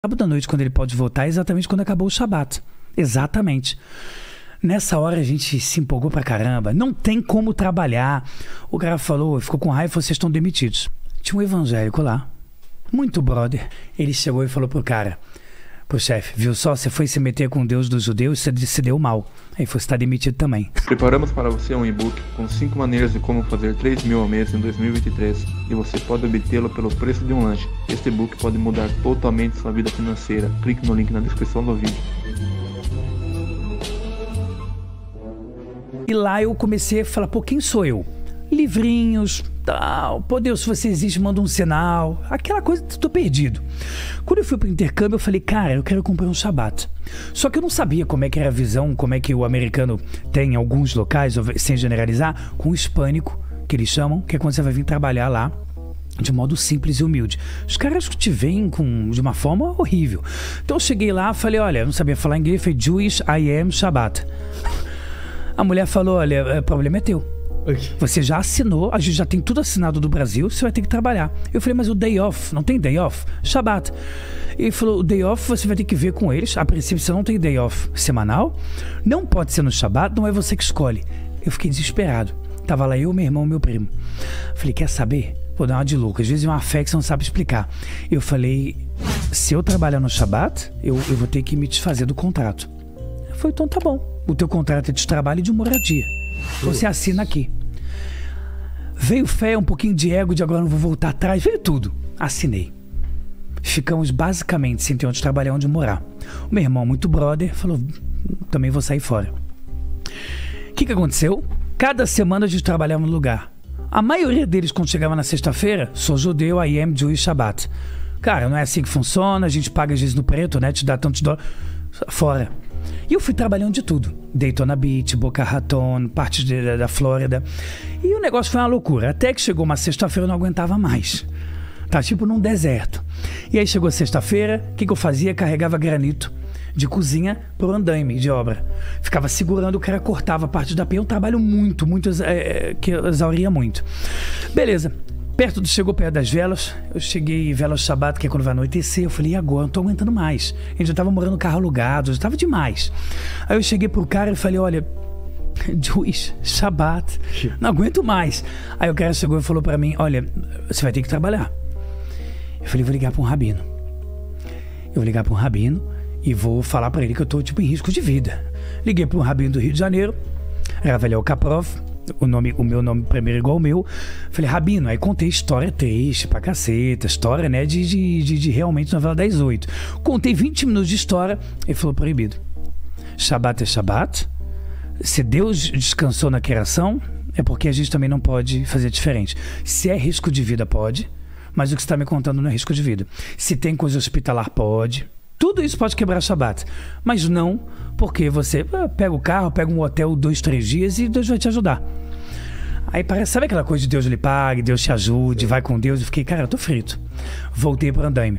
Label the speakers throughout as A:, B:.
A: Sábado à noite, quando ele pode voltar, é exatamente quando acabou o Shabat. Exatamente. Nessa hora a gente se empolgou pra caramba. Não tem como trabalhar. O cara falou, ficou com raiva, vocês estão demitidos. Tinha um evangélico lá, muito brother. Ele chegou e falou pro cara, pro chefe, viu só, você foi se meter com o Deus dos judeus, você se deu mal. Aí você está demitido também.
B: Preparamos para você um e-book com 5 maneiras de como fazer 3 mil ao mês em 2023 e você pode obtê-lo pelo preço de um lanche. Este e-book pode mudar totalmente sua vida financeira. Clique no link na descrição do vídeo.
A: E lá eu comecei a falar, pô, quem sou eu? Livrinhos, tal, pô Deus, se você existe, manda um sinal, aquela coisa, tô perdido. Quando eu fui pro intercâmbio, eu falei, cara, eu quero comprar um Shabat. Só que eu não sabia como é que era a visão, como é que o americano tem em alguns locais, sem generalizar, com o hispânico, que eles chamam, que é quando você vai vir trabalhar lá de modo simples e humilde. Os caras te veem de uma forma horrível. Então eu cheguei lá, falei, olha, eu não sabia falar inglês, falei, Jewish I am Shabat. A mulher falou, olha, o problema é teu. Você já assinou, a gente já tem tudo assinado do Brasil, você vai ter que trabalhar. Eu falei, mas o day off, não tem day off? Shabat. Ele falou, o day off você vai ter que ver com eles. A princípio você não tem day off semanal, não pode ser no Shabat, não é você que escolhe. Eu fiquei desesperado. Tava lá eu, meu irmão, meu primo. Falei, quer saber? Vou dar uma de louco. Às vezes é uma fé que você não sabe explicar. Eu falei, se eu trabalhar no Shabat, eu vou ter que me desfazer do contrato. Eu falei, então tá bom. O teu contrato é de trabalho e de moradia. Você assina aqui. Veio fé, um pouquinho de ego, de agora não vou voltar atrás. Veio tudo. Assinei. Ficamos basicamente sem ter onde trabalhar, onde morar. O meu irmão, muito brother, falou, também vou sair fora. O que aconteceu? Cada semana a gente trabalhava no lugar. A maioria deles, quando chegava na sexta-feira, sou judeu, I am Jewish Shabbat. Cara, não é assim que funciona, a gente paga às vezes no preto, né? Te dá tantos dólares. Fora. E eu fui trabalhando de tudo. Daytona Beach, Boca Raton, partes da Flórida. E o negócio foi uma loucura. Até que chegou uma sexta-feira eu não aguentava mais. Tá tipo num deserto. E aí chegou sexta-feira, o que eu fazia? Carregava granito de cozinha pro andaime de obra. Ficava segurando, o cara cortava a parte da pia. Um trabalho muito, que exauria muito. Beleza. Chegou perto das velas, eu cheguei velas Shabat, que é quando vai anoitecer, eu falei, e agora? Não tô aguentando mais. A gente já tava morando no carro alugado, já tava demais. Aí eu cheguei pro cara e falei, olha, Jewish, Shabat, não aguento mais. Aí o cara chegou e falou pra mim, olha, você vai ter que trabalhar. Eu falei, vou ligar pra um rabino. Eu vou ligar pra um rabino e vou falar pra ele que eu tô tipo em risco de vida. Liguei pra um rabino do Rio de Janeiro, Rav Eliel Kaprov. O meu nome primeiro igual o meu. Falei, rabino, aí contei história triste pra caceta, história, né, de realmente novela das 8. Contei 20 minutos de história, ele falou, proibido. Shabat é Shabat. Se Deus descansou na criação, é porque a gente também não pode fazer diferente. Se é risco de vida, pode, mas o que você está me contando não é risco de vida. Se tem coisa hospitalar, pode. Tudo isso pode quebrar Shabat, mas não porque você pega o carro, pega um hotel 2, 3 dias e Deus vai te ajudar. Aí parece, sabe aquela coisa de Deus lhe pague, Deus te ajude, vai com Deus. Eu fiquei, cara, eu tô frito. Voltei pro andaime.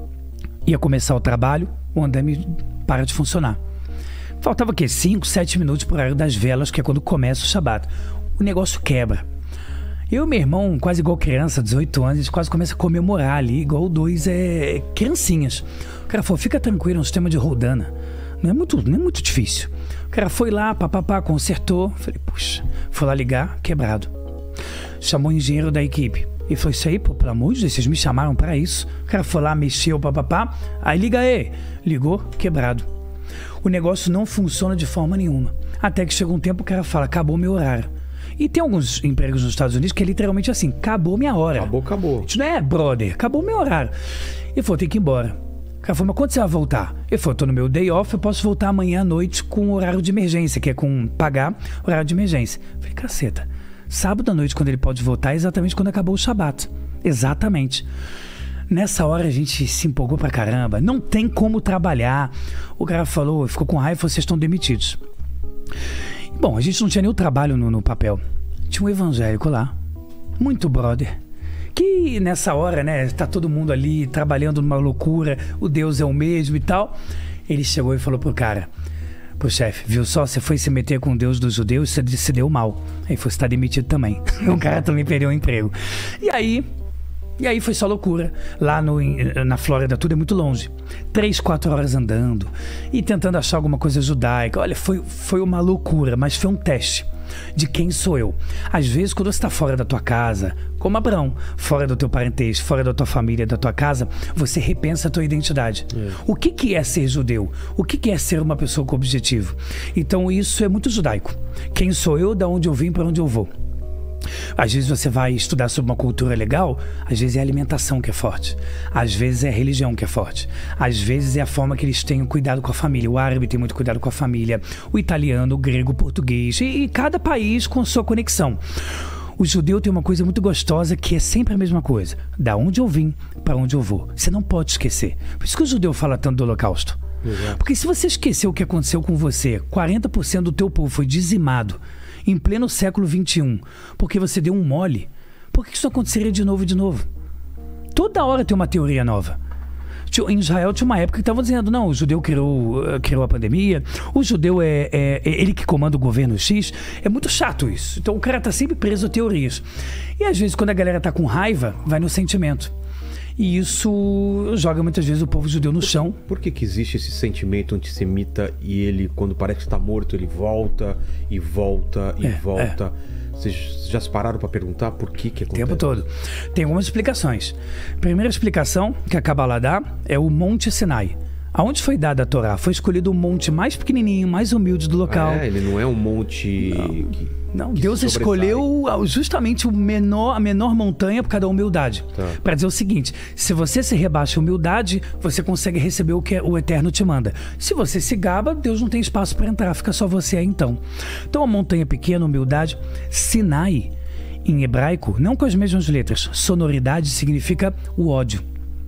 A: Ia começar o trabalho, o andaime para de funcionar. Faltava o quê? 5, 7 minutos pro horário das velas, que é quando começa o Shabat. O negócio quebra. Eu e meu irmão, quase igual criança, 18 anos, a gente quase começa a comemorar ali, igual dois criancinhas. O cara falou, fica tranquilo, é um sistema de roldana. Não é muito difícil. O cara foi lá, papapá, consertou. Falei, puxa, foi lá ligar, quebrado. Chamou o engenheiro da equipe. E falou, isso aí, pô, pelo amor de Deus, vocês me chamaram pra isso. O cara foi lá, mexeu, papapá. Aí liga aí. Ligou, quebrado. O negócio não funciona de forma nenhuma. Até que chega um tempo, o cara fala, acabou meu horário. E tem alguns empregos nos Estados Unidos que é literalmente assim, acabou minha hora.
C: Acabou.
A: Isso não é, brother, acabou meu horário. Ele falou, tem que ir embora. O cara falou, mas quando você vai voltar? Ele falou, tô no meu day off, eu posso voltar amanhã à noite com horário de emergência, que é com pagar horário de emergência. Eu falei, caceta, sábado à noite quando ele pode voltar é exatamente quando acabou o Shabat. Exatamente. Nessa hora a gente se empolgou pra caramba, não tem como trabalhar. O cara falou, ficou com raiva, vocês estão demitidos. Bom, a gente não tinha nem o trabalho no papel. Tinha um evangélico lá, muito brother, que nessa hora, né, tá todo mundo ali trabalhando numa loucura, o Deus é o mesmo e tal. Ele chegou e falou pro cara, pro chefe, viu só, você foi se meter com o Deus dos judeus, você se deu mal. Aí você está demitido também. O cara também perdeu o emprego. E aí, E aí foi só loucura. Lá na Flórida tudo é muito longe. 3, 4 horas andando e tentando achar alguma coisa judaica. Olha, foi uma loucura, mas foi um teste de quem sou eu. Às vezes, quando você está fora da tua casa, como Abraão, fora do teu parentesco, fora da tua família, da tua casa, você repensa a tua identidade. O que é ser judeu? O que é ser uma pessoa com objetivo? Então isso é muito judaico. Quem sou eu, da onde eu vim, para onde eu vou. Às vezes você vai estudar sobre uma cultura legal, às vezes é a alimentação que é forte, às vezes é a religião que é forte, às vezes é a forma que eles têm cuidado com a família. O árabe tem muito cuidado com a família, o italiano, o grego, o português, e cada país com sua conexão. O judeu tem uma coisa muito gostosa que é sempre a mesma coisa: da onde eu vim, para onde eu vou. Você não pode esquecer. Por isso que o judeu fala tanto do Holocausto. Porque se você esquecer o que aconteceu com você, 40% do teu povo foi dizimado em pleno século XXI, porque você deu um mole, por que isso aconteceria de novo e de novo? Toda hora tem uma teoria nova. Em Israel tinha uma época que estavam dizendo, não, o judeu criou a pandemia, o judeu é ele que comanda o governo X. É muito chato isso. Então o cara tá sempre preso a teorias. E às vezes quando a galera tá com raiva, vai no sentimento. E isso joga muitas vezes o povo judeu no chão.
C: Por que existe esse sentimento antissemita e ele, quando parece que está morto, ele volta e volta e volta? Vocês já se pararam para perguntar por que acontece?
A: O tempo todo. Tem algumas explicações. A primeira explicação que a Kabbalah dá é o Monte Sinai. Aonde foi dada a Torá? Foi escolhido o monte mais pequenininho, mais humilde do local.
C: Ele não é um monte...
A: Não, Deus escolheu justamente a menor montanha por causa da humildade. Para dizer o seguinte: se você se rebaixa a humildade, você consegue receber o que o Eterno te manda. Se você se gaba, Deus não tem espaço para entrar, fica só você aí então. Então a montanha pequena, humildade. Sinai, em hebraico, não com as mesmas letras. Sonoridade significa o ódio.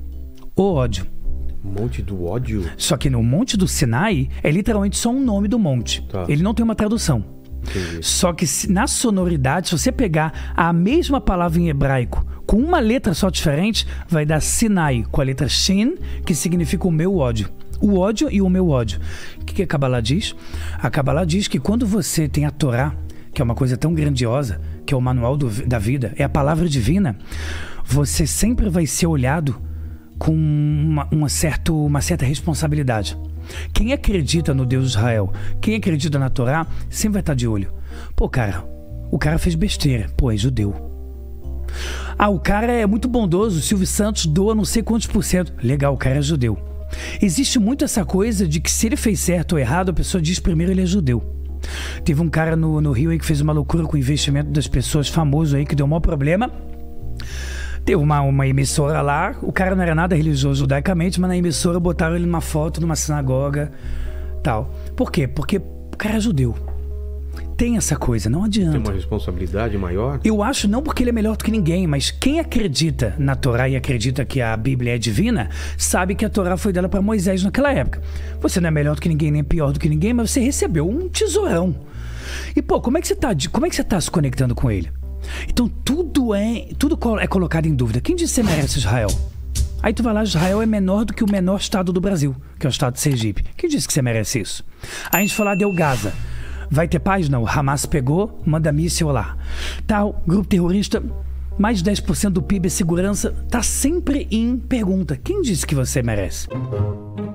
A: O ódio.
C: Monte do ódio?
A: Só que no Monte do Sinai é literalmente só um nome do monte. Ele não tem uma tradução.
C: Entendi.
A: Só que na sonoridade, se você pegar a mesma palavra em hebraico com uma letra só diferente, vai dar Sinai com a letra Shin, que significa o meu ódio. O ódio e o meu ódio. O que a Kabbalah diz? A Kabbalah diz que quando você tem a Torá, que é uma coisa tão grandiosa, que é o manual da vida, é a palavra divina, você sempre vai ser olhado com uma certa responsabilidade. Quem acredita no Deus de Israel, quem acredita na Torá, sempre vai estar de olho. Pô, cara, o cara fez besteira. Pô, é judeu. Ah, o cara é muito bondoso, o Silvio Santos doa não sei quantos %. Legal, o cara é judeu. Existe muito essa coisa de que se ele fez certo ou errado, a pessoa diz primeiro ele é judeu. Teve um cara no Rio aí que fez uma loucura com o investimento das pessoas, famoso aí, que deu um maior problema. Teve uma emissora lá, o cara não era nada religioso judaicamente, mas na emissora botaram ele numa foto numa sinagoga, tal. Por quê? Porque o cara é judeu. Tem essa coisa, não adianta.
C: Tem uma responsabilidade maior?
A: Eu acho não porque ele é melhor do que ninguém, mas quem acredita na Torá e acredita que a Bíblia é divina, sabe que a Torá foi dada para Moisés naquela época. Você não é melhor do que ninguém, nem pior do que ninguém, mas você recebeu um tesourão. E pô, como é que você tá se conectando com ele? Então tudo é colocado em dúvida. Quem disse que você merece Israel? Aí tu vai lá, Israel é menor do que o menor estado do Brasil, que é o estado de Sergipe. Quem disse que você merece isso? Aí a gente fala, deu Gaza. Vai ter paz? Não. Hamas pegou, manda míssil lá. Tal, grupo terrorista, mais de 10% do PIB é segurança. Tá sempre em pergunta. Quem disse que você merece?